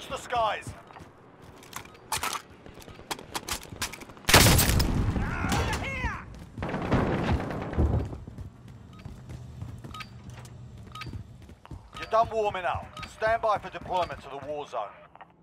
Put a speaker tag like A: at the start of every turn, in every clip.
A: Watch the skies. You're done warming up. Stand by for deployment to the war zone.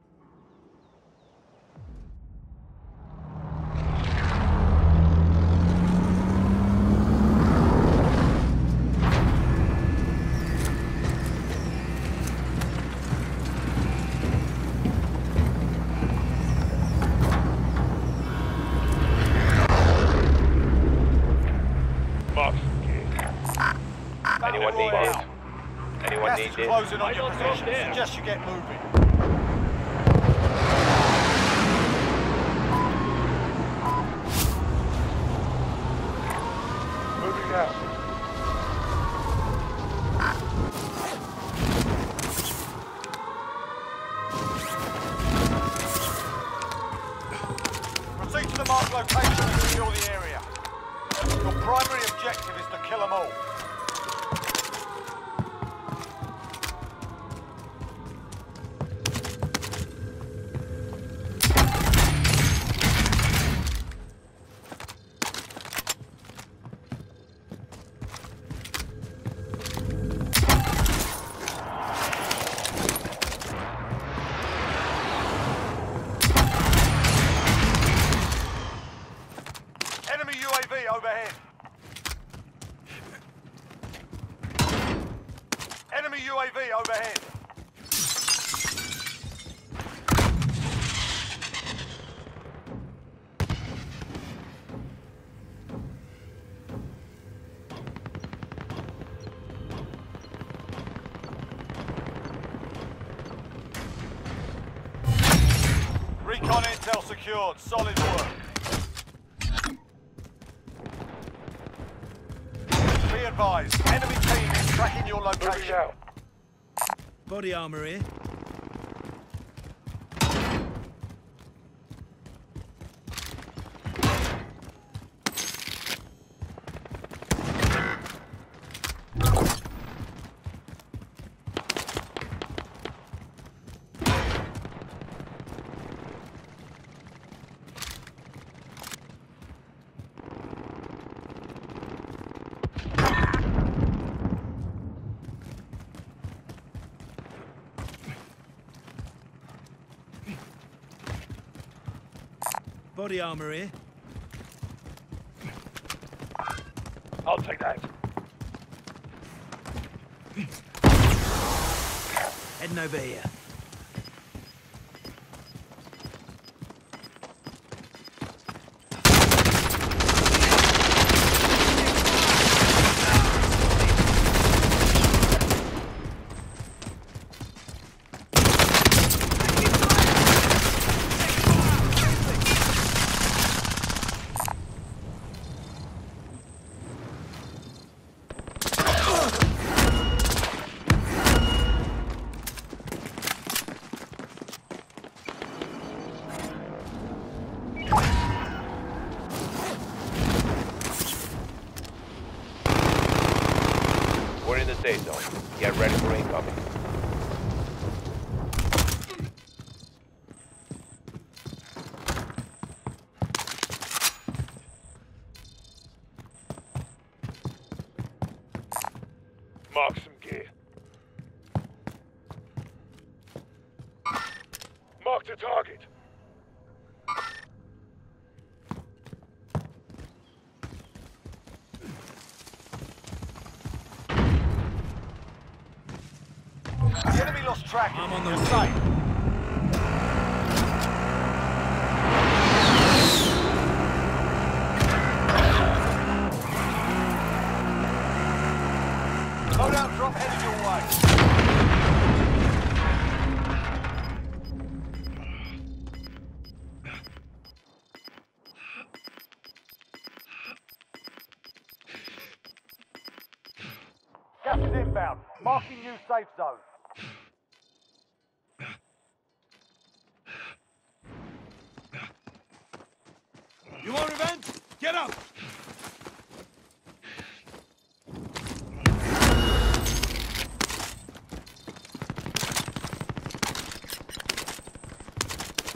B: Anyone need this? Anyone need this?
A: Closing on your position. Suggest you get moving.
B: Moving out.
A: Proceed to the marked location and secure the area. Your primary objective is to kill them all. Enemy UAV overhead. Enemy UAV overhead. Recon intel secured. Solid work. Be advised, enemy team is tracking your
B: Moving
A: location.
B: out.
C: Body armor here. Body armor here.
B: I'll take that.
C: Heading over here.
B: We're in the safe zone. Get ready for incoming. Mark some gear. Mark the target.
A: The enemy lost track.
C: I'm on the
A: You're
C: way.
A: safe. Loadout drop headed your way. Gas is inbound. Marking new safe zone.
C: You want revenge? Get up!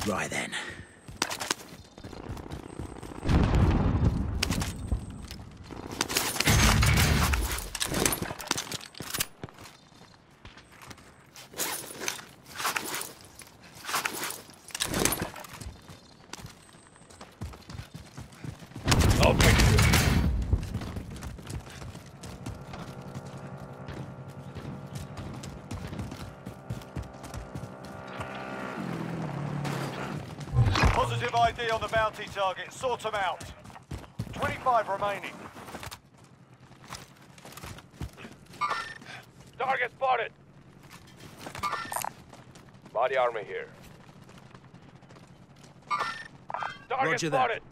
C: Right then.
B: I'll take it.
A: Positive ID on the bounty target. Sort them out. 25 remaining.
B: Target spotted. Body armor here. Target
C: Roger that.
B: spotted.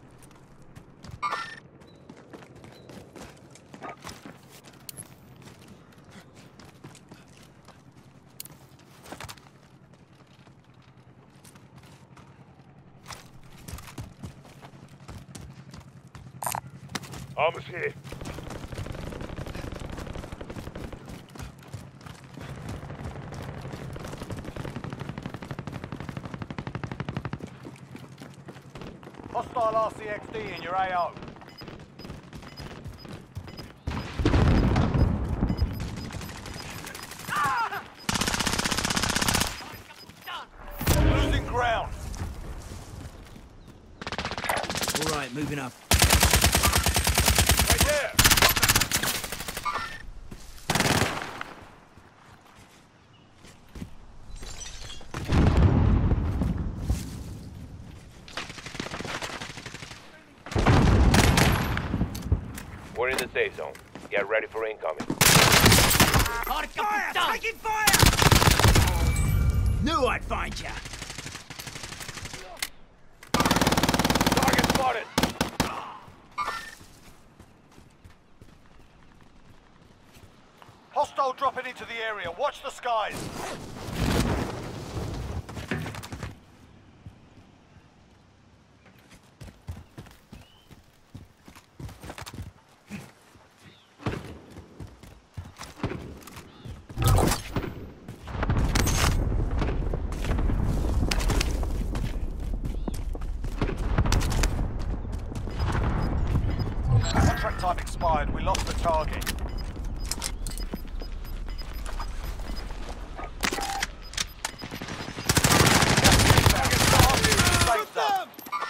B: Armor's here.
A: Hostile RCXD in your AO. Losing ground.
C: All right, moving up.
B: Right there. We're in the safe zone. Get ready for incoming.
C: Fire! Taking fire! Knew I'd find ya.
B: Target spotted.
A: Hostile dropping into the area. Watch the skies. Contract time expired. We lost the target. Safe zone.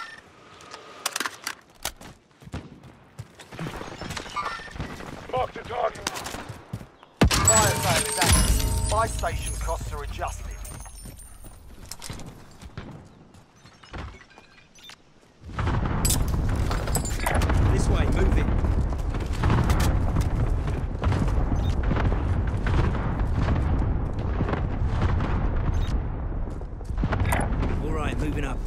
B: Mark the target.
A: Fire sale is active. Buy station costs are adjusted.
C: This way, move it. All right, moving up.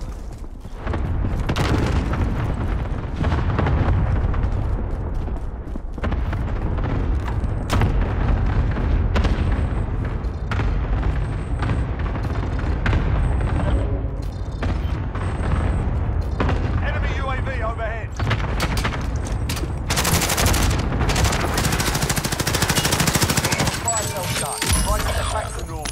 A: Enemy UAV overhead. Fire cell shut. Try to get back to normal.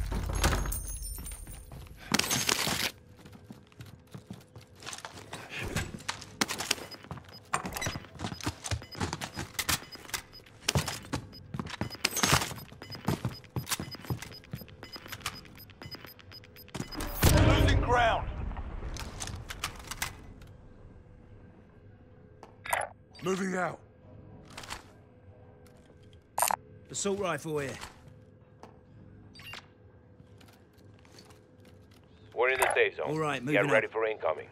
A: Losing ground.
B: Moving out.
C: Assault rifle here.
B: We're in the safe zone.
C: All right, moving
B: Get
C: up.
B: ready for incoming.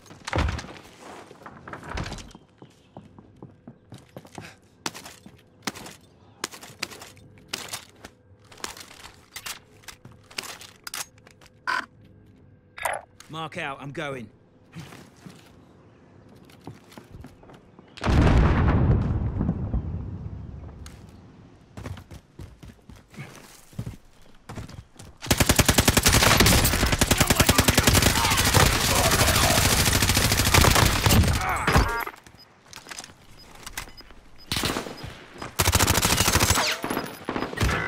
C: Mark out, I'm going.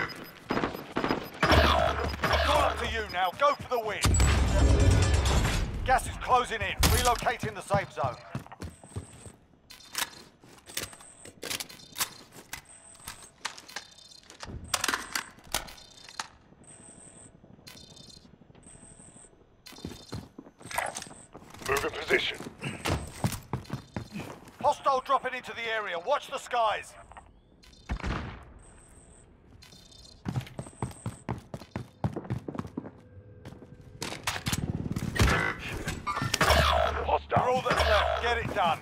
A: It's all up to you now. Go for the win. Gas is closing in. Relocating the safe zone.
B: Move in position.
A: Hostile dropping into the area. Watch the skies.
B: Hostile.
A: We're all that's left. Get it done.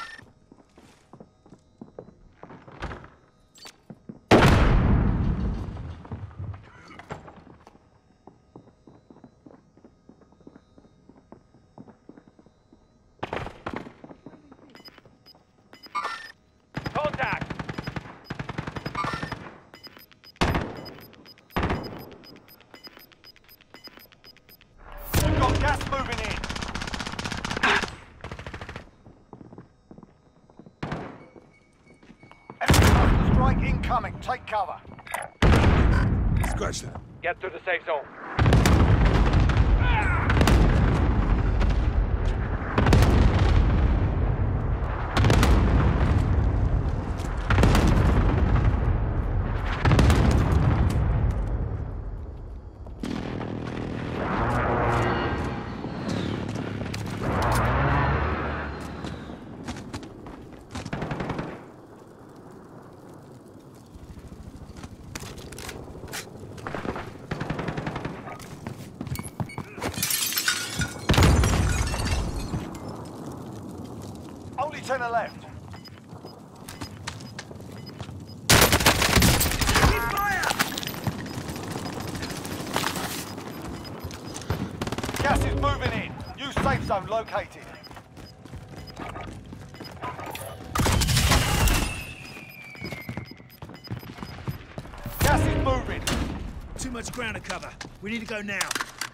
B: Contact.
A: We've got gas moving in. Enemy cluster strike incoming. Take cover.
C: Scratch that.
B: Get to the safe zone.
A: Only 10 are left. Gas is moving in. New safe zone located. Gas is moving.
C: Too much ground to cover. We need to go now.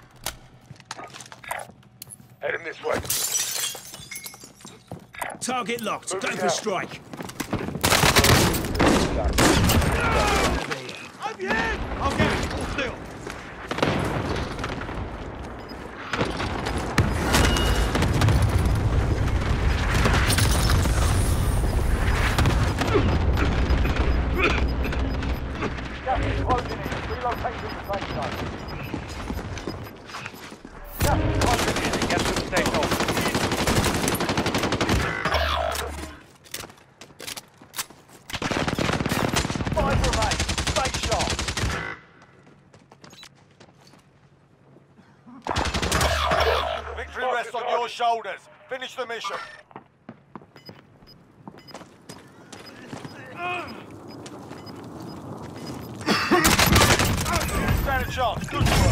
B: Heading this way.
C: Target locked.
B: Moving
C: Go for
B: out.
C: strike.
A: I'll get it. Hold still. Gas is closing in. Relocating the safe zone. Gas is closing in.
B: Get to the safe zone.
A: Five remain. Stay sharp. Victory rests on your shoulders. Finish the mission. Stand a chance. Good work.